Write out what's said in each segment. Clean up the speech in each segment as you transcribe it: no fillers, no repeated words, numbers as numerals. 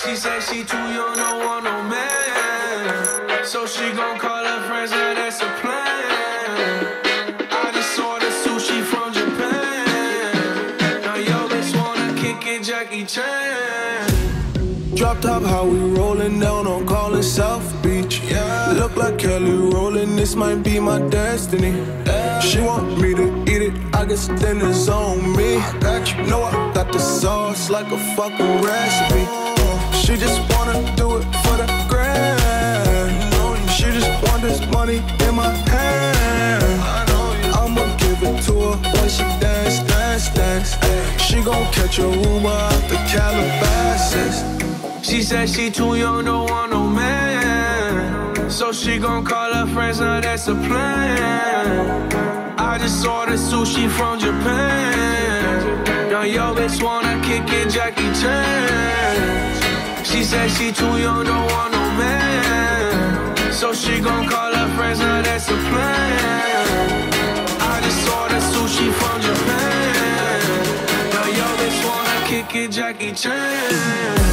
She said she too young, don't want no man. So she gon' call her friends, now that's a plan. I just ordered sushi from Japan. Now yo bitch wanna kick it, Jackie Chan. Drop top, how we rollin' down on Collin South Beach. Yeah. Look like Kelly rollin', this might be my destiny. Yeah. She want me to eat it, I guess then it's on me. I got you, know I got the sauce like a fucking recipe. She just wanna do it for the grand. She just want this money in my hand. I'ma give it to her when she dance, dance, dance. She gon' catch a Uber out the Calabasas. She said she too young, don't want no man. So she gon' call her friends, now that's a plan. I just ordered sushi from Japan. Now yo bitch wanna kick it, Jackie Chan. She said she too young, don't want no man. So she gon' call her friends, now that's a plan. I just ordered sushi from Japan. Now yo bitch wanna kick it, Jackie Chan.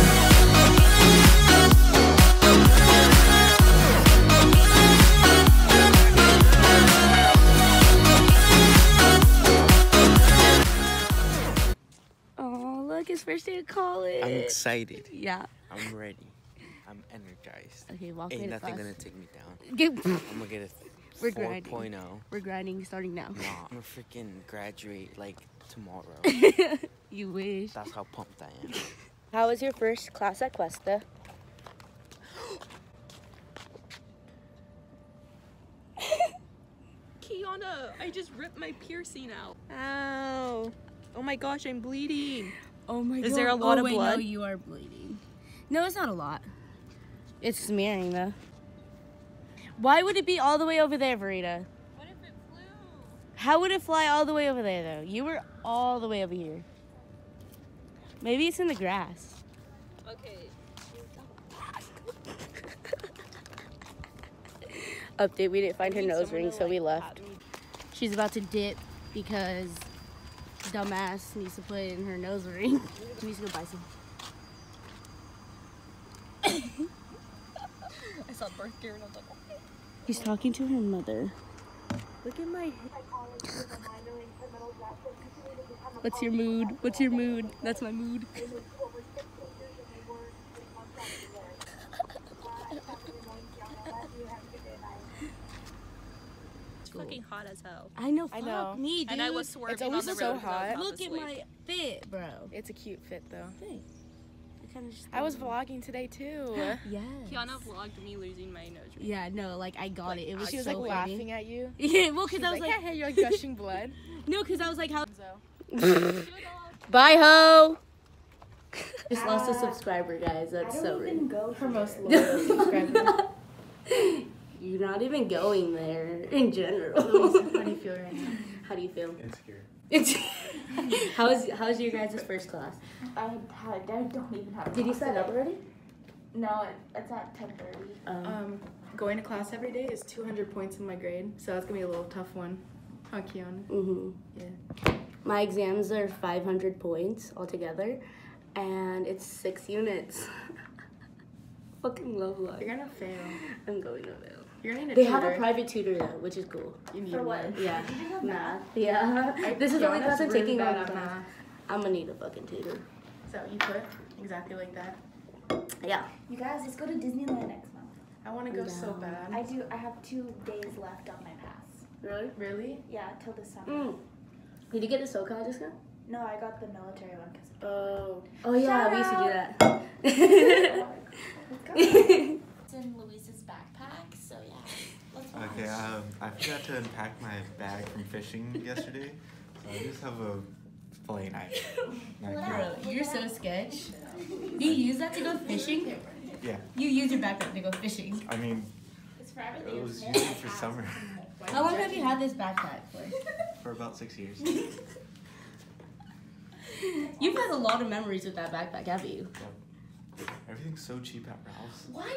His first day of college. I'm excited. Yeah. I'm ready. I'm energized. Okay, walk Ain't me to nothing class. gonna take me down. I'm gonna get a We're 4.0. grinding. We're grinding starting now. Nah, I'm gonna freaking graduate like tomorrow. You wish. That's how pumped I am. How was your first class at Cuesta? Kiana, I just ripped my piercing out. Ow. Oh my gosh, I'm bleeding. Oh my god. Is there a lot of wait, blood? No, you are bleeding. No, it's not a lot. It's smearing though. Why would it be all the way over there, Verita? What if it flew? How would it fly all the way over there though? You were all the way over here. Maybe it's in the grass. Okay. Update, we didn't find her nose Someone ring, to, so we like, left. pat me. She's about to dip because dumbass needs to put in her nose ring. She needs to go buy some. I saw birth gear and I was like, okay. He's talking to her mother. Look at my. What's your mood? What's your mood? That's my mood. It's fucking hot as hell. I know. I know. Fuck me, dude. And I was swerving It's always on the so road because I was hot. about Look to at sleep. my fit, bro. It's a cute fit though. Thanks. Just I was vlogging today too. Yes. Kiana vlogged me losing my nose ring. Yeah, no, like I got it. It was She was so like funny. laughing at you. Yeah, well, She's because I was like, hey, you're like gushing blood. no, because I was like, how? So. Bye, ho. Just lost a subscriber, guys. That's so rude. Her most loyal subscriber. You're not even going there in general. How do you feel right now? How do you feel? Insecure. How's your guys' first class? I don't even have. Did you sign up already? No, it's at 10:30. Going to class every day is 200 points in my grade, so that's gonna be a little tough one. Huh, Kiana? Mm-hmm. Yeah. My exams are 500 points altogether, and it's 6 units. Fucking love life. You're gonna fail. I'm going to fail. You're gonna need a They tutor. have a private tutor though, which is cool. You need For one. what? Yeah, math. Yeah, this is the only Kiana's class I'm really taking bad on at class. math. I'm gonna need a fucking tutor. Is that what you put? Exactly like that. Yeah. You guys, let's go to Disneyland next month. I want to go so No. bad. I have 2 days left on my pass. Really? Really? Yeah, till December. Mm. Did you get a SoCal discount? No, I got the military one because. Oh yeah, we used to do that. Let's go. It's in Luis's backpack, so yeah. Let's watch. Okay, I forgot to unpack my bag from fishing yesterday, so I just have a fillet knife. Bro, you're so sketch. You use that to go fishing? Yeah, You use your backpack to go fishing. I mean, It's for it everything. was usually for summer How long have you had this backpack for? for about 6 years. You've had a lot of memories with that backpack, have you? Yep. Everything's so cheap at Ralph's. What?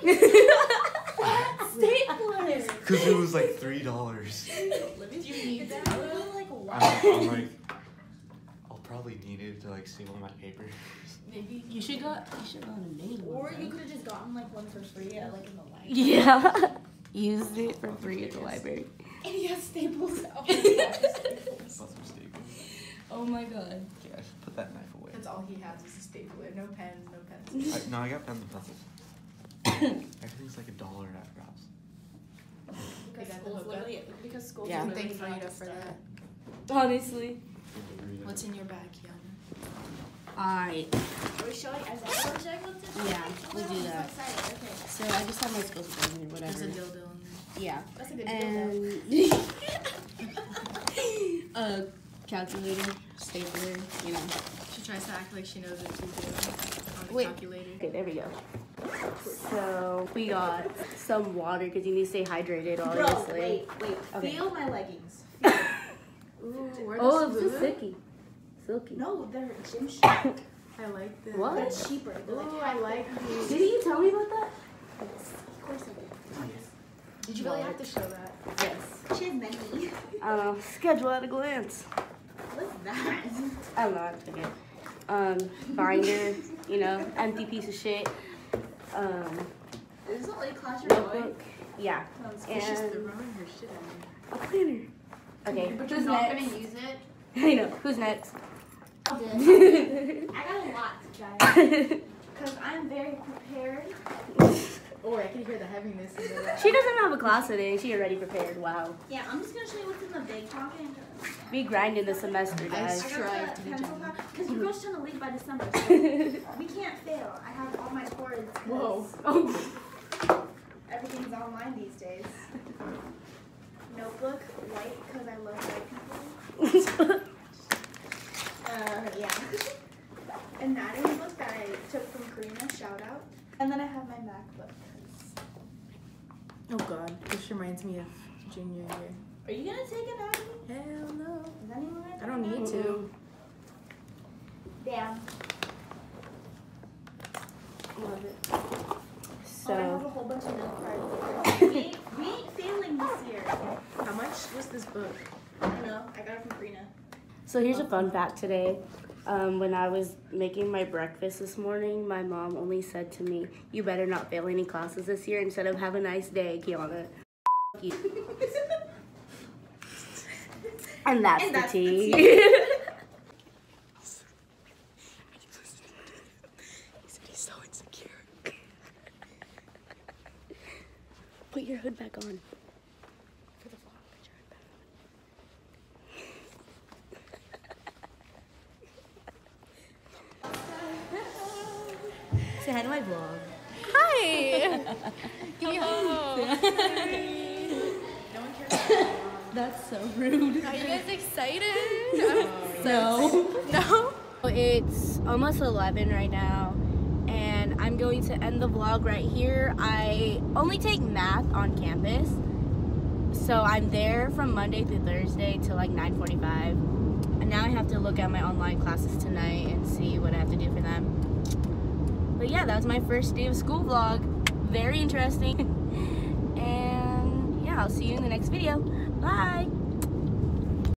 Staplers. Because it was like $3. Do you need that? Like, wow. I'm like, I'll probably needed to like seal my papers. Maybe. You should go on a mini one. Or you could have just gotten like one for free at like in the library. Yeah. Used it for free at the library. And he has staples. Oh my Bought some staples. Oh my god. Okay, I should put that knife away. That's all he has is a stapler. No pens, no pencils. No, I got pens and pencils. Everything's like $1 at Ralph's. They got the School's hookup. literally because school's Yeah. literally Thank Rita for stuff. that. Honestly. What's in your bag, Kiana? Alright. Are we showing as a project? What's it? Yeah, we'll do that. I'm so excited. Okay. So I just have my school supplies and There's whatever. a dildo in Yeah. That's a good deal. And calculator, stapler, you know. there. She tries to act like she knows what she's doing on the Wait. calculator. Okay, there we go. So we got some water because you need to stay hydrated, Bro, obviously. wait. Okay. Feel my leggings. Ooh, where Oh, the it's so silky. Silky. No, they're gym shoes. I like this. What? They're cheaper. They're Ooh, like I like these. Didn't you tell me about that? Of course I did. Did you really have to show that? Yes. She has many. I don't know. Schedule at a glance. What's that? I don't know. Okay. Binder, you know, empty piece of shit. Is it like Clash Royale? Notebook. Yeah. She's just And throwing her shit at me. a planner. Okay. But Who's you're not next? gonna use it? I know. Who's next? I got a lot, guys. Because I'm very prepared. Oh, I can hear the heaviness in the She doesn't have a class today. She already prepared. Wow. Yeah, I'm just gonna show you what's in the big pocket. We grinding the semester, guys. I Strive got to the be pencil generous. because you girls trying to leave by December. So we can't fail. I have all my cords. 'cause Whoa. Oh. Everything's online these days. Notebook, white, because I love white people. Yeah. Anatomy book that I took from Karina, shout out. And then I have my MacBook. Oh god, this reminds me of junior year. Are you gonna take anatomy? Hell no. Is anyone gonna I don't take need to. Damn. Love it. Oh, I have So, a whole bunch of note cards. we ain't failing this year. How much was this book? I don't know. I got it from Karina. so here's a fun fact today. When I was making my breakfast this morning, my mom only said to me, "You better not fail any classes this year," instead of "Have a nice day, Kiana." You. And that's And the that's the tea. He said he's so insecure. Put your hood back on. For the vlog, put your hood back on. Say hi to my vlog. Hi. That's so rude. Are you guys excited? No. No. It's almost 11 right now, and I'm going to end the vlog right here. I only take math on campus, so I'm there from Monday through Thursday till like 9:45. And now I have to look at my online classes tonight and see what I have to do for them. But yeah, that was my first day of school vlog. Very interesting. And yeah, I'll see you in the next video. Bye.